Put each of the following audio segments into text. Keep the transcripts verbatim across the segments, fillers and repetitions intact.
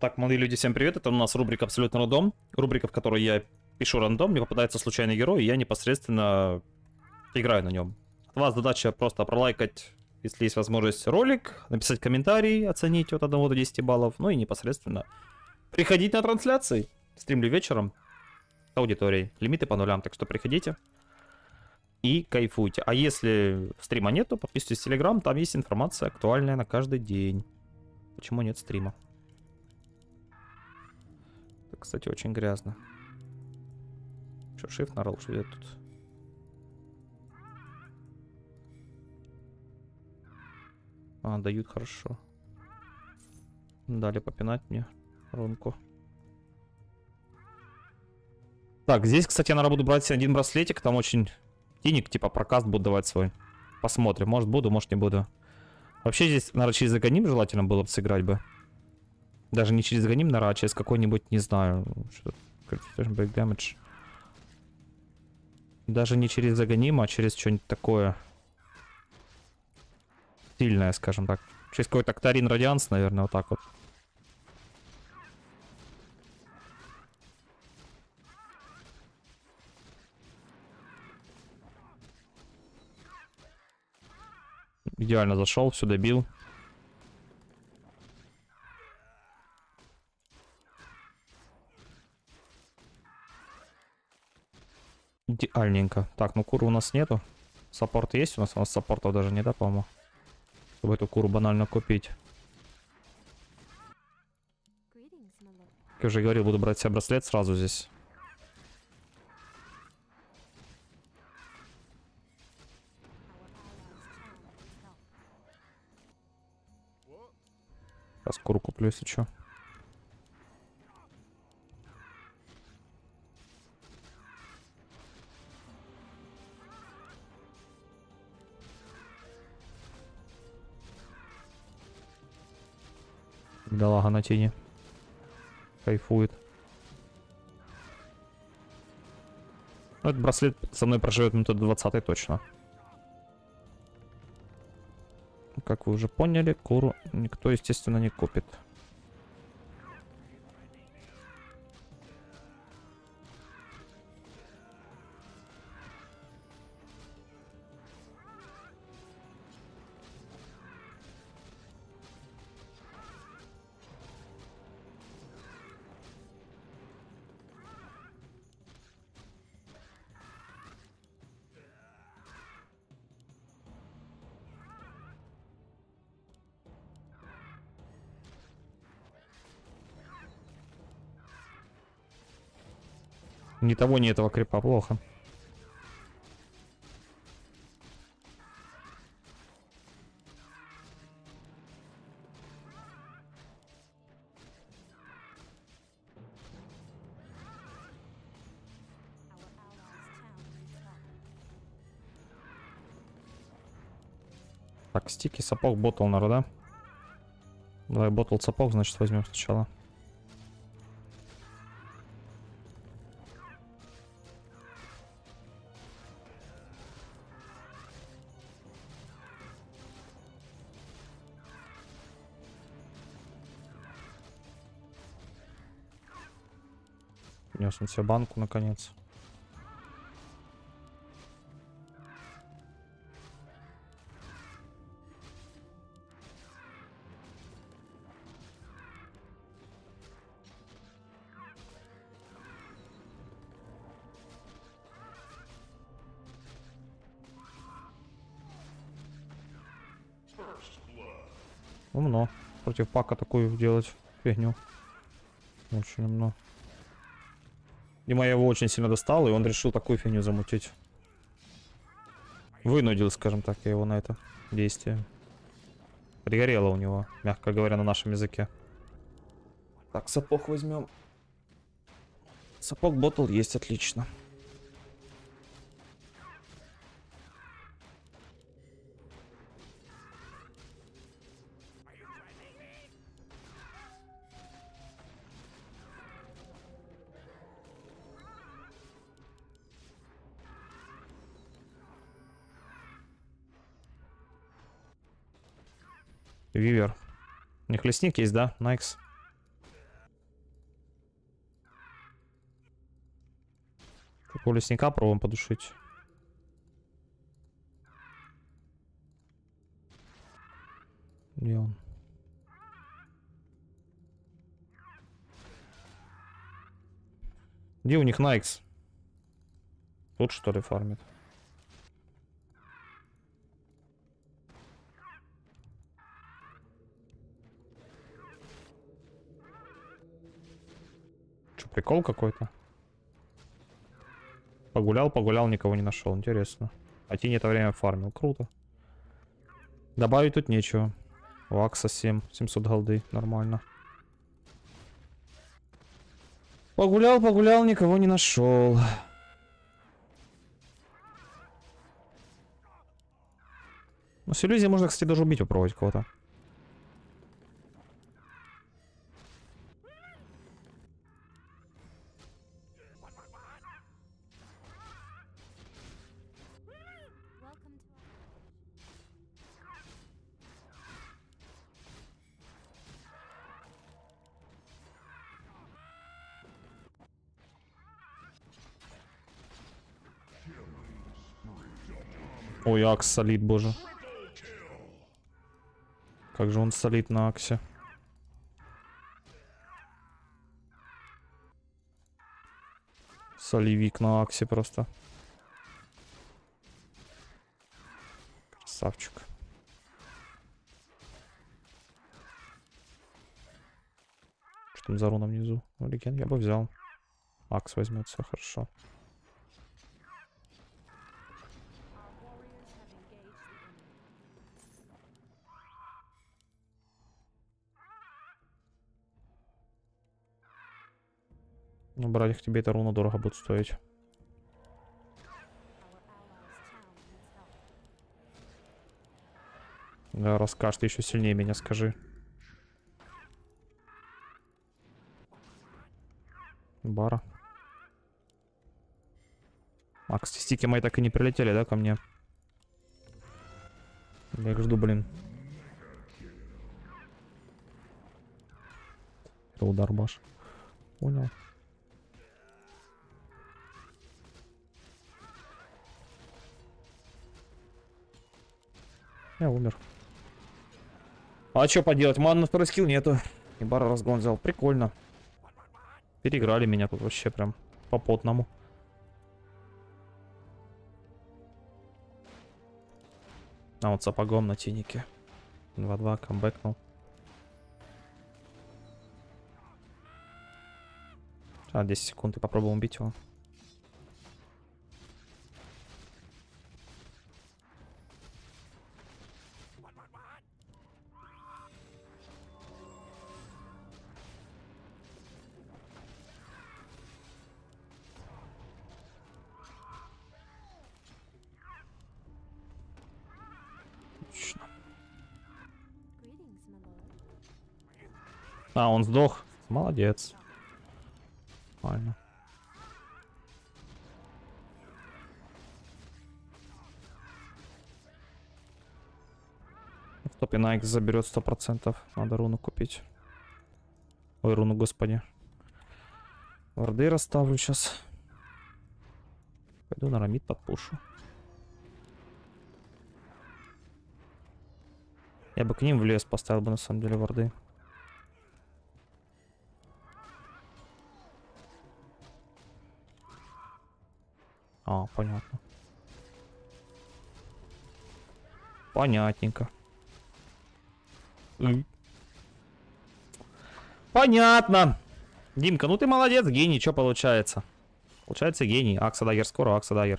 Так, молодые люди, всем привет. Это у нас рубрика «Абсолютно рандом». Рубрика, в которой я пишу рандом, мне попадается случайный герой, и я непосредственно играю на нем. От вас задача просто пролайкать, если есть возможность, ролик, написать комментарий, оценить от одного до десяти баллов, ну и непосредственно приходить на трансляции. Стримлю вечером с аудиторией. Лимиты по нулям, так что приходите и кайфуйте. А если стрима нету, подписывайтесь в Телеграм, там есть информация актуальная на каждый день. Почему нет стрима? Это, кстати, очень грязно. Что, shift нарол, что я тут? А, дают хорошо. Дали попинать мне рунку. Так, здесь, кстати, я, наверное, буду брать один браслетик. Там очень денег, типа, прокаст буду давать свой. Посмотрим. Может, буду, может, не буду. Вообще, здесь, наверное, через Аганим желательно было бы сыграть бы. Даже не через Аганим, наверное, а через какой-нибудь, не знаю, что-то... Damage. Даже не через Аганим, а через что-нибудь такое сильное, скажем так. Через какой-то Актарин Радианс, наверное, вот так вот. Идеально зашел, все добил. Идеальненько. Так, ну куру у нас нету. Саппорт есть у нас? У нас саппортов даже не, да, по-моему? Чтобы эту куру банально купить. Как я уже говорил, буду брать себе браслет сразу здесь. Сейчас куру куплю, если что. Бедолага на тени. Кайфует. Ну, этот браслет со мной проживет минуту до двадцатой точно. Как вы уже поняли, куру никто, естественно, не купит. Ни того, ни этого крипа плохо. Так, стики, сапог, ботл, наверное, да? Давай ботл, сапог, значит, возьмем сначала. Принес он себе банку, наконец. Умно. Против пака такую делать фигню. Очень умно. Дима, я его очень сильно достал, и он решил такую фигню замутить. Вынудил, скажем так, я его на это действие. Пригорело у него, мягко говоря, на нашем языке. Так, сапог возьмем. Сапог ботл есть, отлично. Вивер. У них лесник есть, да? Найкс. Такого лесника пробуем подушить. Где он? Где у них Найкс? Тут что ли фармит? Что, прикол какой-то? Погулял, погулял, никого не нашел. Интересно. А Тинь это время фармил. Круто. Добавить тут нечего. У Акса семь, семьсот голды. Нормально. Погулял, погулял, никого не нашел. Ну, с иллюзией можно, кстати, даже убить, попробовать кого-то. Ой, Акс солит, боже. Как же он солит на Аксе. Соливик на Аксе просто. Красавчик. Что там за руна внизу? Ну, Легенд я бы взял. Акс возьмет, все хорошо. Ну, братья, тебе эта руна дорого будет стоить. Да, расскажешь, ты еще сильнее меня скажи. Бара. А, кстати, стики мои так и не прилетели, да, ко мне? Я их жду, блин. Это удар баш. Понял. Я умер. А что поделать? Ман на второй скилл нету. И бара разгон взял. Прикольно. Переиграли меня тут вообще прям по-потному. А вот сапогом на тинике. два-два, камбэкнул. А, десять секунд и попробуем убить его. Отлично. А, он сдох. Молодец. Нормально. В топе Найкс заберет сто процентов. Надо руну купить. Ой, руну, господи. Варды расставлю сейчас. Пойду на рамид подпушу. Я бы к ним в лес поставил бы на самом деле варды. А, понятно. Понятненько. Mm. Понятно. Димка, ну ты молодец, гений, что получается? Получается гений. Акса Дагер скоро, Акса Дагер.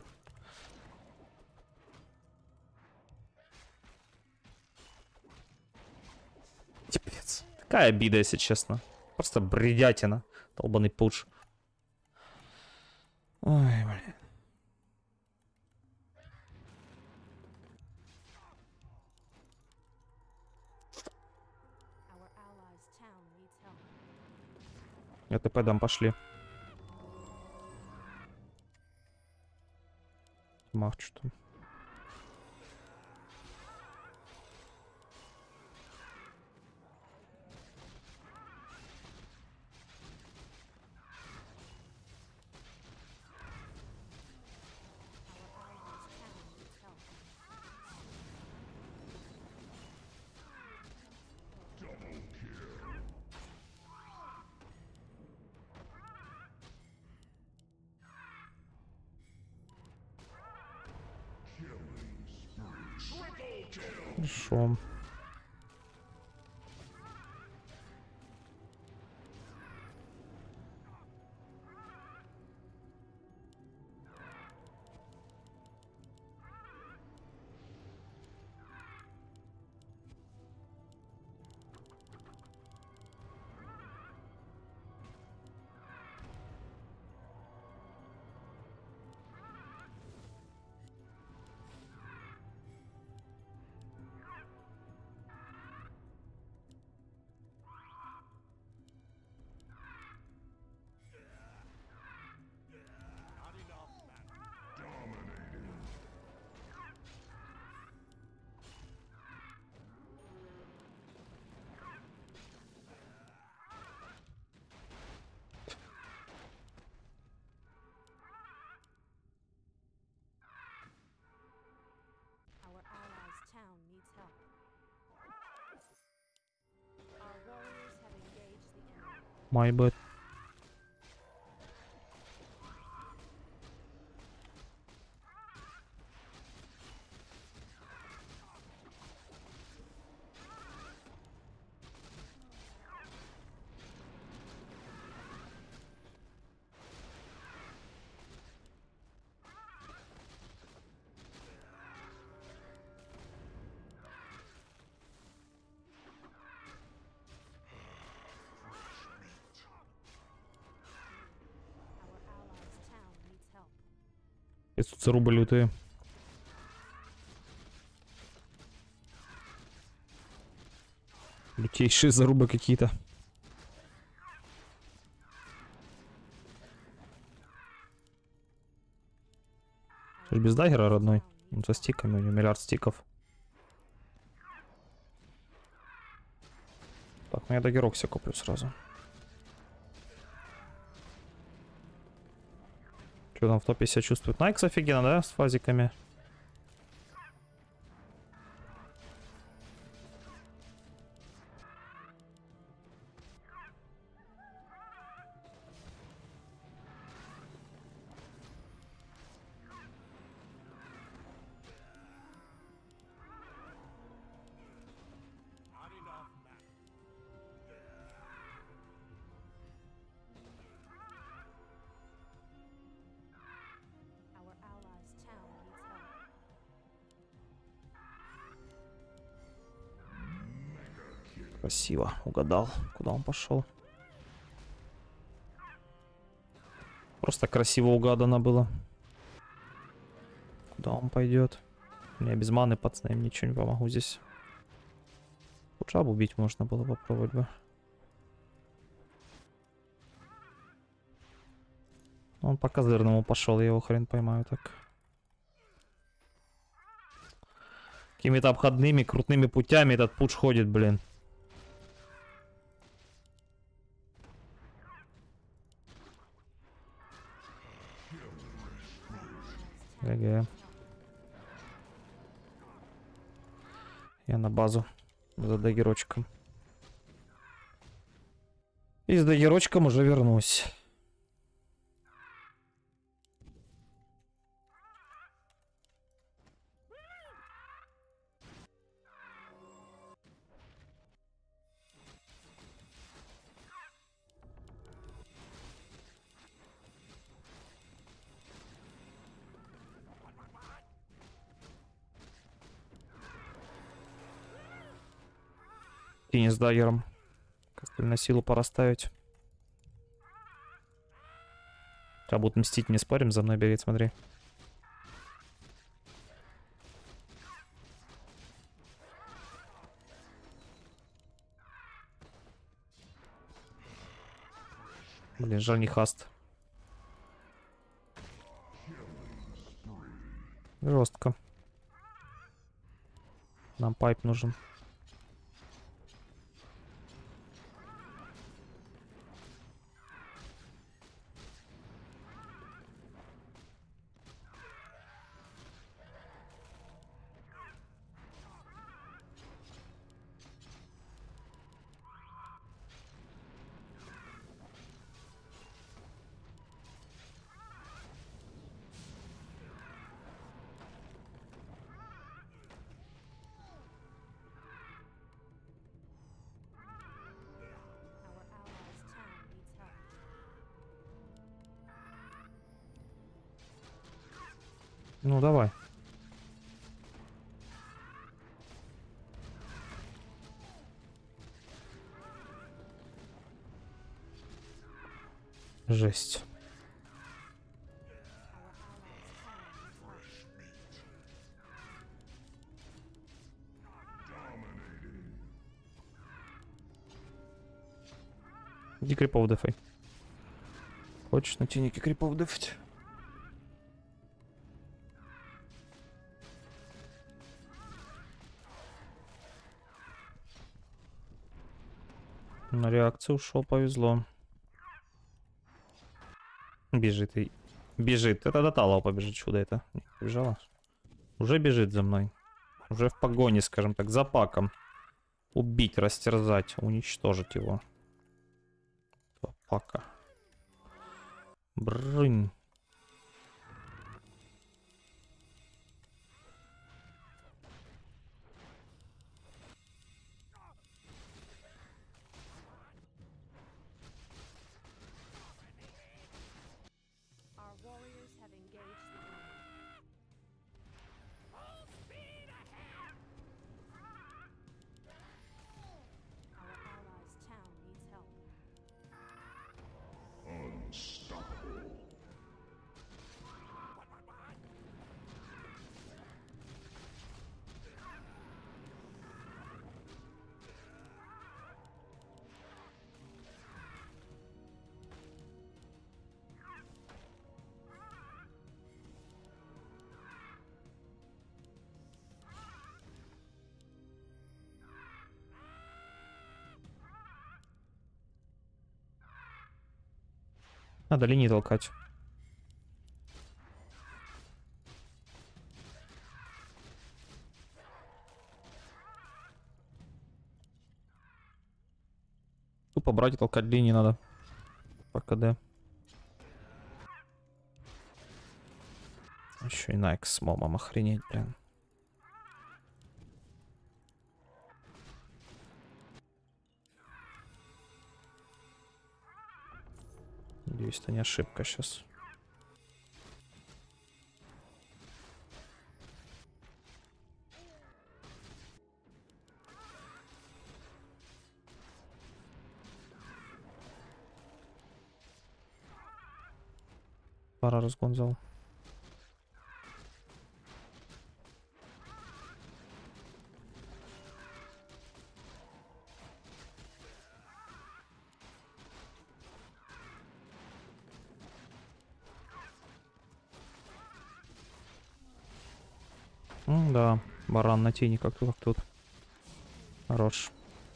Типец. Такая обида, если честно. Просто бредятина. Долбаный пуш. Ой, блин. Я ТП дам, пошли. Мах, что там. Хорошо. Our allies' town needs help. Our warriors have engaged the enemy. My bad. Our allies' town needs help. Это тут зарубы лютые. Лютейшие зарубы какие-то. Ты ж без даггера, родной? Он со стиками, у него миллиард стиков. Так, ну я даггерок себе куплю сразу. Что там в топе себя чувствует? Найкс офигенно, да, с фазиками? Our allies' town needs help. Красиво, угадал, куда он пошел. Просто красиво угадано было. Куда он пойдет? Я без маны, пацаны, им ничего не помогу здесь. Жабу убить можно было попробовать бы. Он по козырному пошел, я его хрен поймаю так. Какими-то обходными, крутыми путями этот пуч ходит, блин. ГГ. Я на базу за дагерочком. И с дагерочком уже вернусь. Тени с даггером. Костыль на силу пора ставить. Сейчас будут мстить, не спорим, за мной бегает, смотри. Блин, жаль, не хаст. Жестко. Нам пайп нужен. Ну, давай. Жесть. Иди крипов дефай. Хочешь на тенике крипов дефать? На реакцию ушел, повезло. Бежит и... Бежит. Это до Талова побежит, чудо это. Не побежала. Уже бежит за мной. Уже в погоне, скажем так, за паком. Убить, растерзать, уничтожить его. Два пака. Брынь. Our warriors have engaged the enemy. Our allies' town needs help. Надо линии толкать. Тупо брать и толкать линии надо. По КД. Еще и Найк с момом, охренеть, блин. Надеюсь, это не ошибка сейчас. Пора разгон зал. М, да, баран на тени, как тут, как тут. Хорош.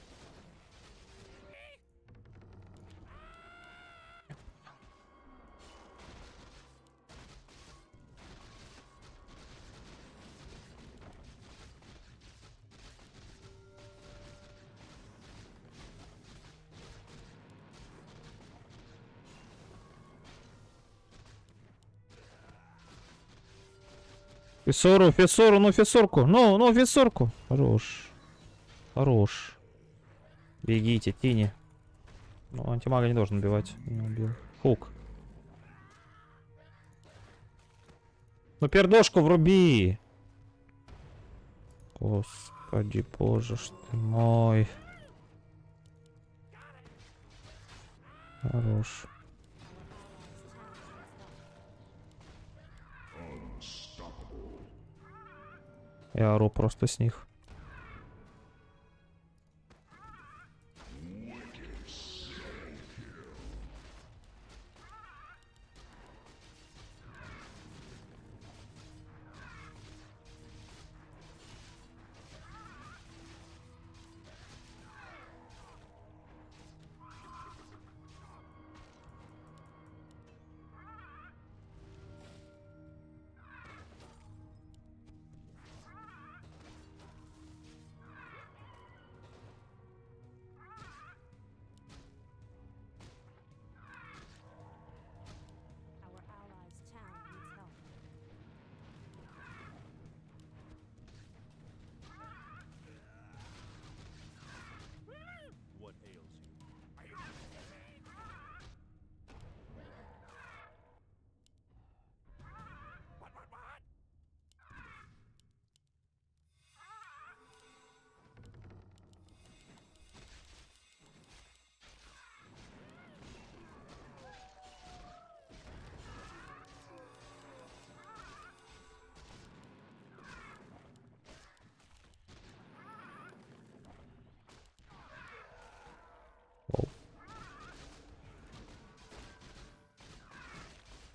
Фессору, фессору, ну фессорку, ну, ну фессорку. Хорош. Хорош. Бегите, тени. Ну, антимага не должен убивать. Не убил. Хук. Ну пердошку вруби. Господи, боже ж ты мой. Хорош. Я ору просто с них.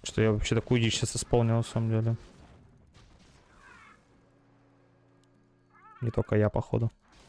Что я вообще такую дичь сейчас исполнил, на самом деле. Не только я, походу.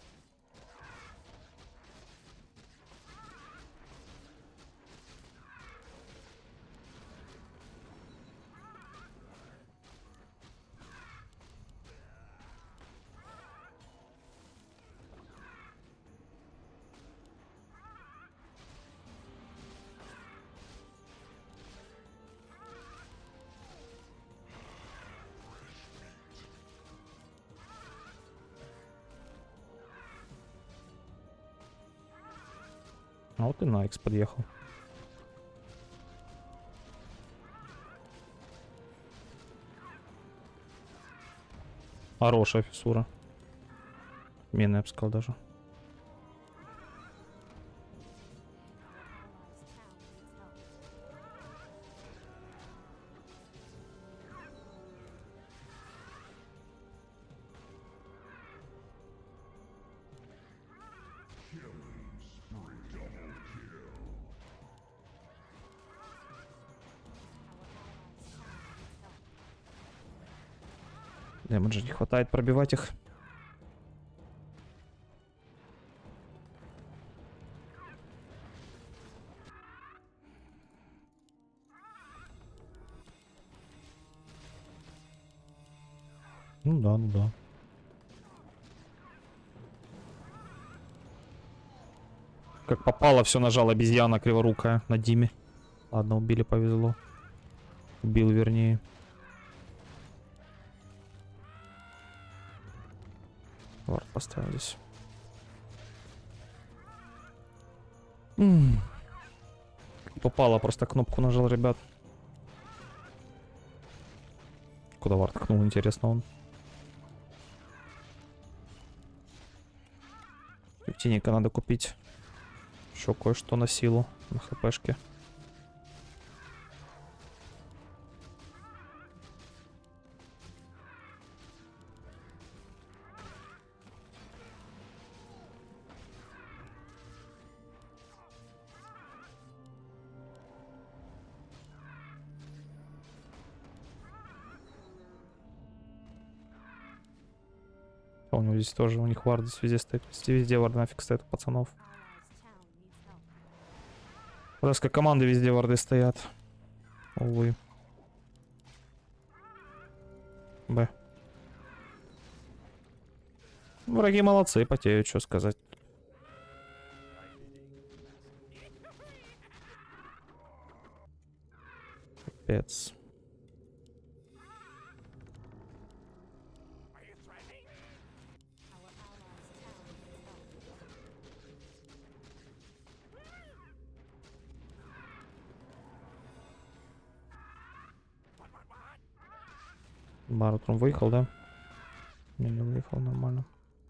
А вот и Найкс подъехал. Хорошая фиссура. Мина, я бы сказал, даже. Демеджа не хватает пробивать их. Ну да, ну да. Как попало, все нажал обезьяна криворукая на Диме. Ладно, убили, повезло. Убил, вернее. Вард поставил здесь. М-м. Попало, просто кнопку нажал, ребят. Куда Вард ткнул, интересно он. Фифтиника надо купить. Еще кое-что на силу, на хпшке. У него здесь тоже, у них варды везде стоит. Везде варды нафиг стоят у пацанов. Просто команды везде варды стоят. Увы. Б. Враги молодцы, потеют, что сказать. Капец. Бар утром выехал, да? Не, не выехал, нормально.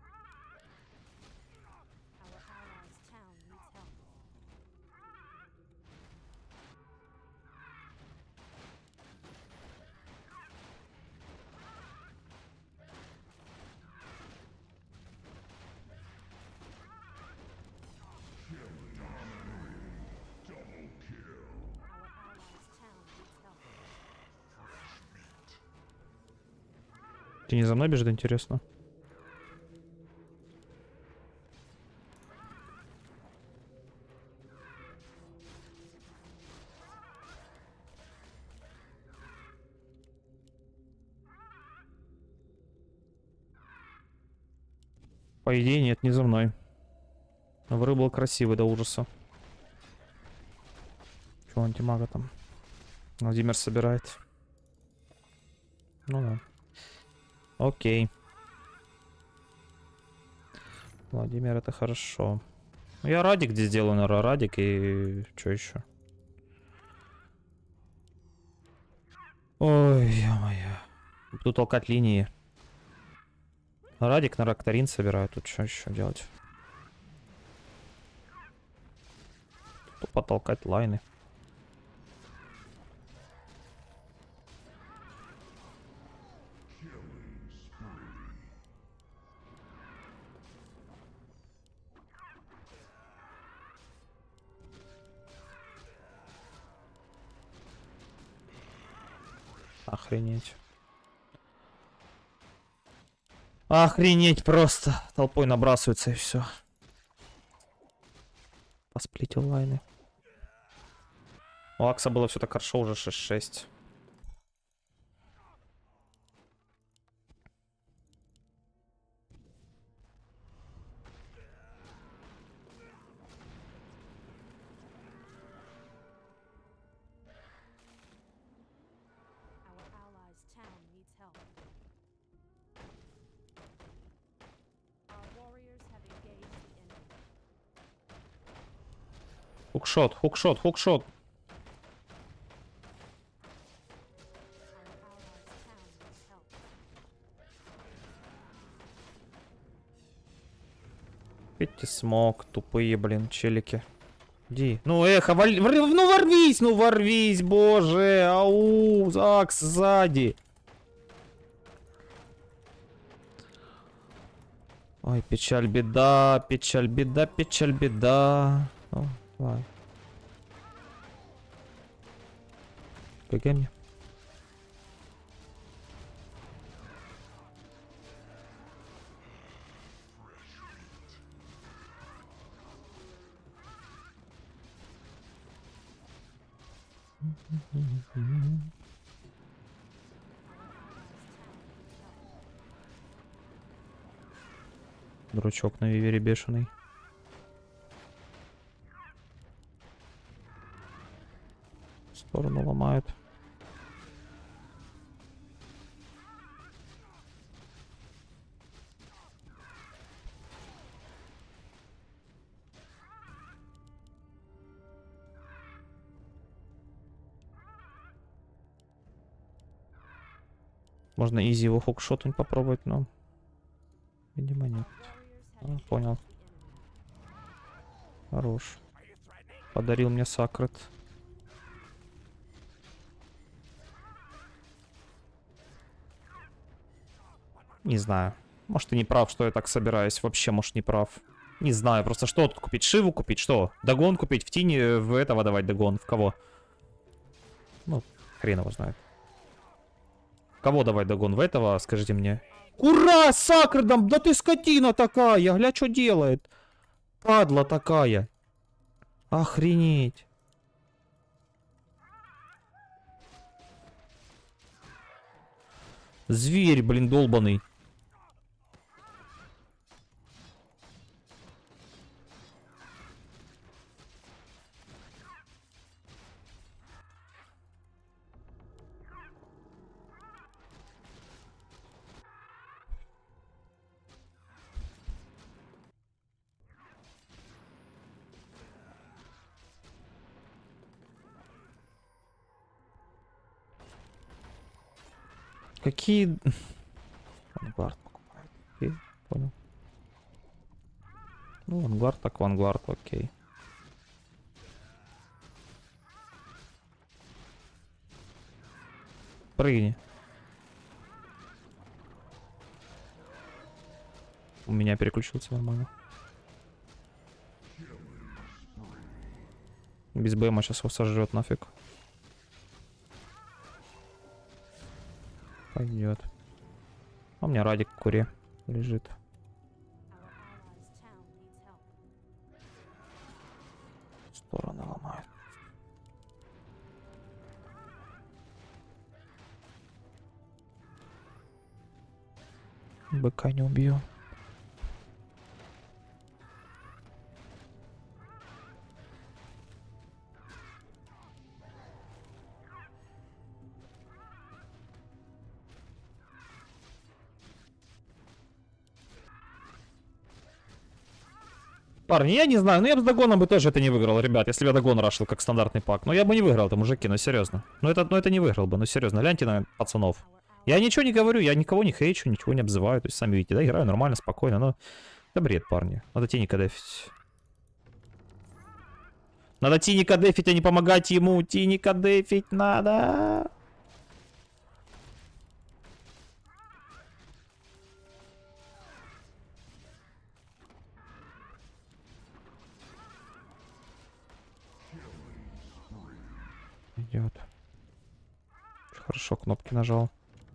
Ты не за мной бежит, интересно? По идее, нет, не за мной. Вры был красивый до ужаса. Чего антимага там? Владимир собирает. Ну да. Окей. Владимир, это хорошо. Я радик здесь делаю, наверное, радик и... Что еще? Ой, ё-моё. Буду толкать линии. Радик на Ракторин собираю. Тут что еще делать? Тут потолкать лайны. Охренеть. Охренеть просто. Толпой набрасывается и все. Посплитил лайны. У Акса было все так хорошо, уже шесть шесть. Our allies' town needs help. Our warriors have engaged the enemy. Хукшот, хукшот, хукшот. Our allies' town needs help. Видите, смог, тупые, блин, челики. Иди. Ну, эх, валь... Вр- ну ворвись, ну ворвись, боже. Ау, Акс сзади. Ой, печаль, беда, печаль, беда, печаль, беда. Ну, давай. Бегай мне. Дурачок на вивере бешеный. Сторону ломает. Можно изи его хукшотнуть попробовать, но... Видимо, нет. Warriors have А, понял. engaged the enemy. Хорош. Подарил мне сакрет. Не знаю. Может, и не прав, что я так собираюсь. Вообще, может, не прав. Не знаю, просто что тут купить? Шиву купить? Что? Дагон купить? В тени в этого давать дагон? В кого? Ну, хрен его знает. Кого давать дагон? В этого, скажите мне. Ура, с сакредом! Да ты скотина такая! Гля, что делает? Падла такая. Охренеть. Зверь, блин, долбаный. Какие... Вангард покупает. Окей, понял. Ну, вангард так вангард, окей. Прыгни. У меня переключился нормально. Без БМа сейчас его сожрет нафиг. Пойдет. А у меня Радик в куре лежит. Our allies' town needs help. Стороны ломает. Быка не убью. Парни, я не знаю, ну я бы с Дагоном бы тоже это не выиграл, ребят, если бы я Дагон рашил как стандартный пак. Но я бы не выиграл, это мужики, ну серьезно. Ну это, ну это не выиграл бы, ну серьезно, гляньте на пацанов. Our Я ничего не говорю, я никого не хейчу, ничего не обзываю, то есть сами видите, да, играю нормально, спокойно, но... Это бред, парни, надо Тиника дефить. Надо Тиника дефить, а не помогать ему, Тиника дефить надо. Идет. хорошо кнопки нажал.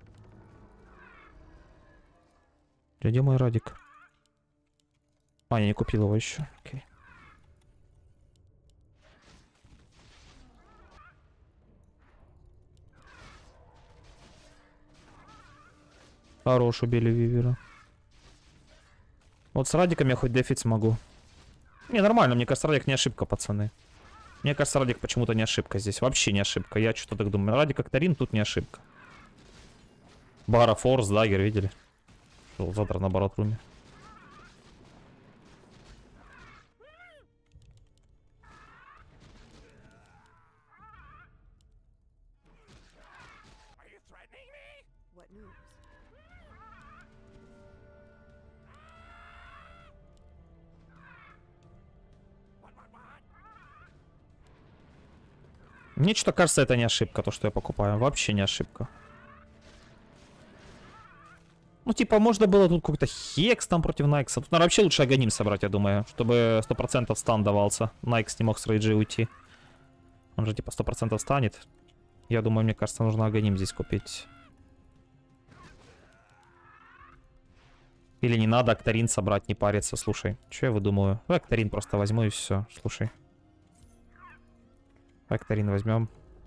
Где мой Радик? А, я не купил его еще. Окей. Хорош, убили Вивера. Вот с Радиком я хоть дефить смогу. Не, нормально, мне кажется, Радик не ошибка, пацаны. Мне кажется, Радик почему-то не ошибка здесь. Вообще не ошибка. Я что-то так думаю. Радик Акторин тут не ошибка. Бара, Форс, Дагер, видели? Шел завтра на баратруме. What news? Мне что-то кажется, это не ошибка, то, что я покупаю. Вообще не ошибка. Ну, типа, можно было тут какой-то хекс там против Найкса. Тут, наверное, вообще лучше Аганим собрать, я думаю. Чтобы сто процентов стан давался. Найкс не мог с рейджи уйти. Он же, типа, сто процентов станет. Я думаю, мне кажется, нужно Аганим здесь купить. Или не надо Акторин собрать, не париться. Слушай, что я выдумываю? Акторин просто возьму и все. Слушай. Акторин возьмем.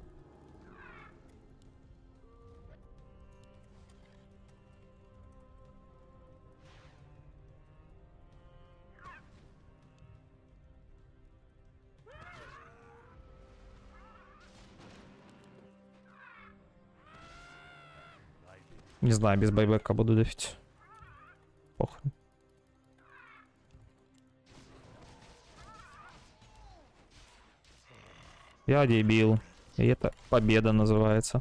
Не знаю, без байбека буду дефить. Похрен. Я дебил. И это победа называется.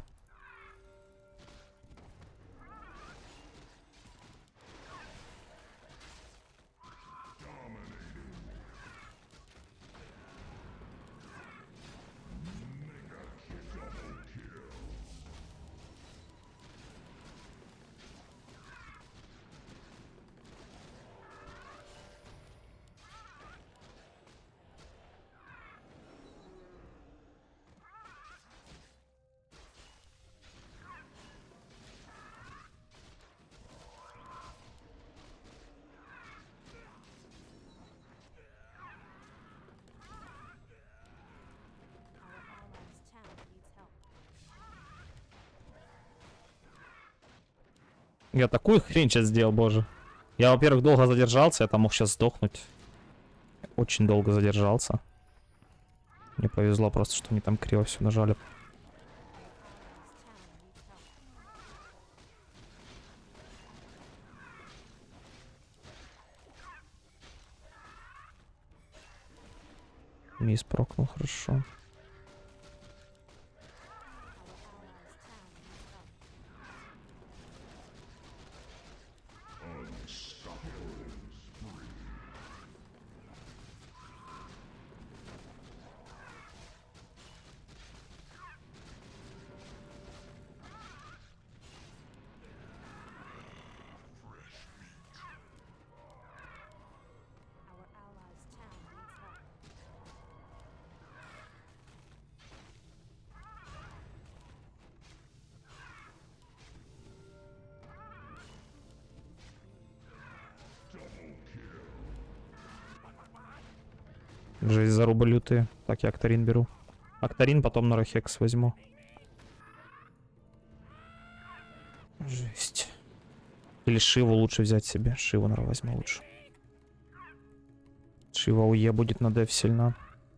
Я такую хрень сейчас сделал, боже. Я, во-первых, долго задержался, я там мог сейчас сдохнуть. Очень долго задержался. Мне повезло просто, что они там криво все нажали. Мисс прокнул, хорошо. Жесть, заруба лютые. Так, я Акторин беру. Акторин, потом на Рахекс возьму. Жесть. Или Шиву лучше взять себе. Шиву, наверное, возьму лучше. Шива УЕ будет на деф сильно.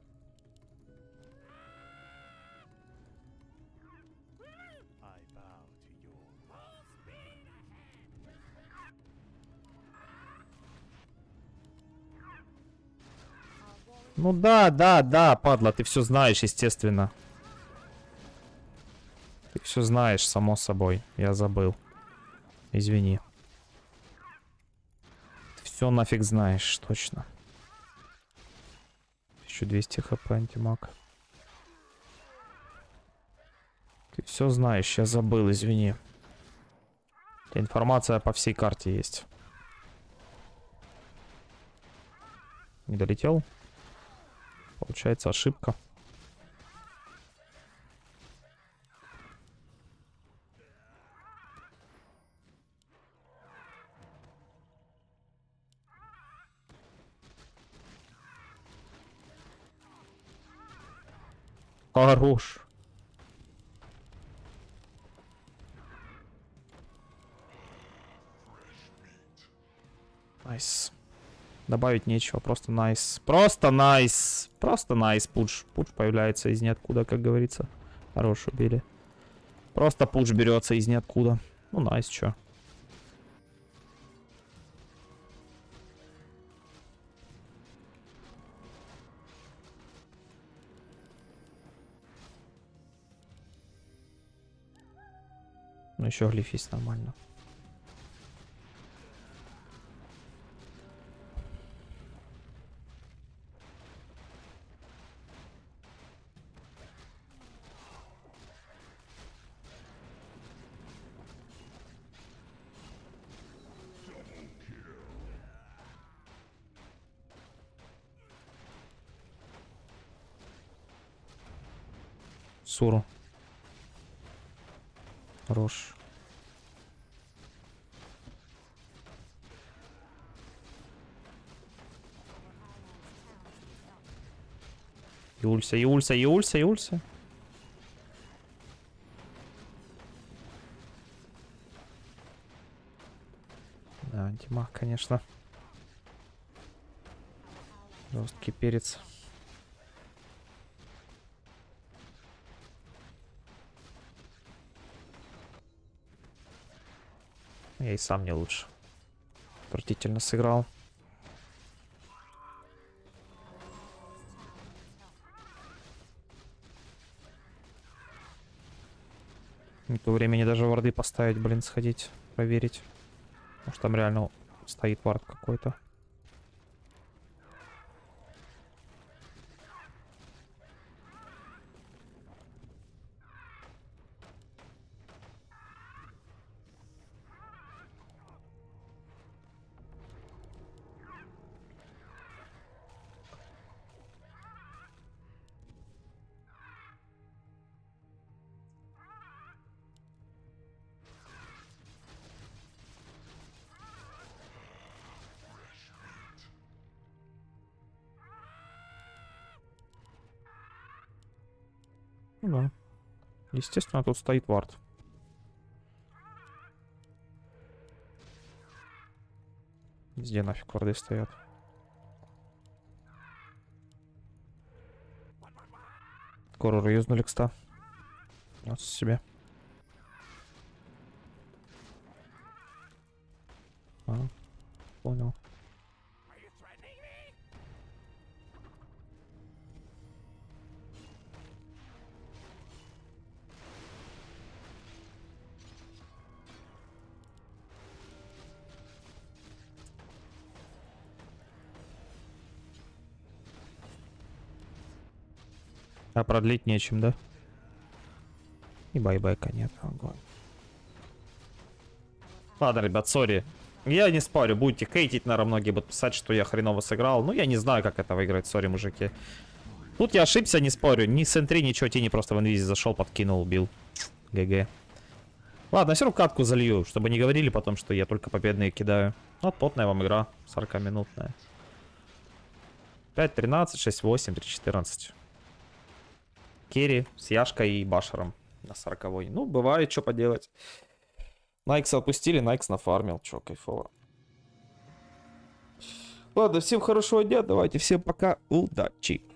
Ну да, да, да, падла, ты все знаешь, естественно. Ты все знаешь, само собой. Я забыл. Извини. Ты все нафиг знаешь, точно. тысяча двести хп антимаг. Ты все знаешь, я забыл, извини. Информация по всей карте есть. Не долетел? Получается ошибка. Хорош. Найс. Добавить нечего, просто найс. Просто найс. Просто найс. Пудж. Пудж появляется из ниоткуда, как говорится. Хорош, убили. Просто пудж берется из ниоткуда. Ну, найс, чё. Ну, еще глиф есть нормально. Суру. Хорош. Юлься, Юлься, Юлься, Юлься. Да, антимаг, конечно. Жесткий перец. Я и сам не лучше. Отвратительно сыграл. Нету времени даже варды поставить, блин, сходить, проверить. Может, там реально стоит вард какой-то. Ну да. Естественно, тут стоит вард. Везде нафиг варды стоят. Корору юзнули, кста. Вот себе. А, понял. А продлить нечем, да? И бай-байка нет. Огонь. Ладно, ребят, сори. Я не спорю, будете хейтить, наверное, многие будут писать, что я хреново сыграл. Ну, я не знаю, как это выиграть, сори, мужики. Тут я ошибся, не спорю. Ни с эн три, ничего, тени просто в инвизе зашел, подкинул, убил. ГГ. Ладно, все равно катку залью, чтобы не говорили потом, что я только победные кидаю. Вот, потная вам игра, сорокаминутная. пять тринадцать, шесть восемь, три четырнадцать. Керри с Яшкой и Башером на сороковой. Ну, бывает, что поделать. Найкса отпустили, Найкс нафармил. Че, кайфово. Ладно, всем хорошего дня. Давайте, всем пока. Удачи.